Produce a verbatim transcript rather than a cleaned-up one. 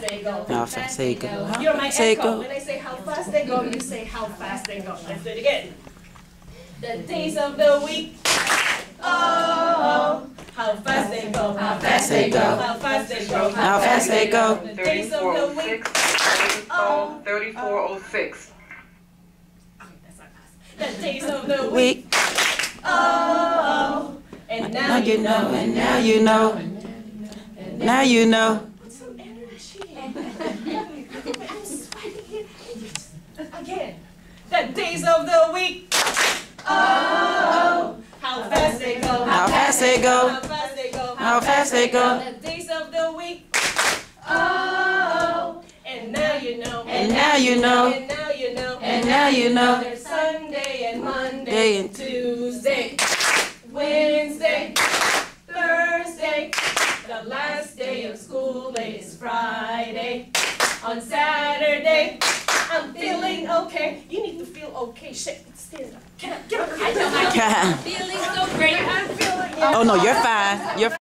they go. How fast they go. You're my Say echo. go. When I say how fast they go, you say how fast they go. Let's do it again. The days of the week. Oh, how fast they go. How fast they go. How fast they go. How fast they go. The days of the week. Oh, thirty-four oh six. that's not fast. The days of the week. Week. Oh, and now Now you know, and now you know. Now you know. Some energy. I'm sweating. Again. The days of the week. Oh, how fast they go. How fast they go. How fast they go. How fast they go. The days of the week. Oh, and now you know. And now you know. And now you know. And now you know. There's Sunday and Monday, Day and Tuesday, Wednesday, Thursday. The last day of school is Friday. On Saturday, I'm feeling okay. You need to feel okay. Shake, stand up. Get up, get up. I know. I'm feeling so great. I'm feeling. Oh no, you're fine. You're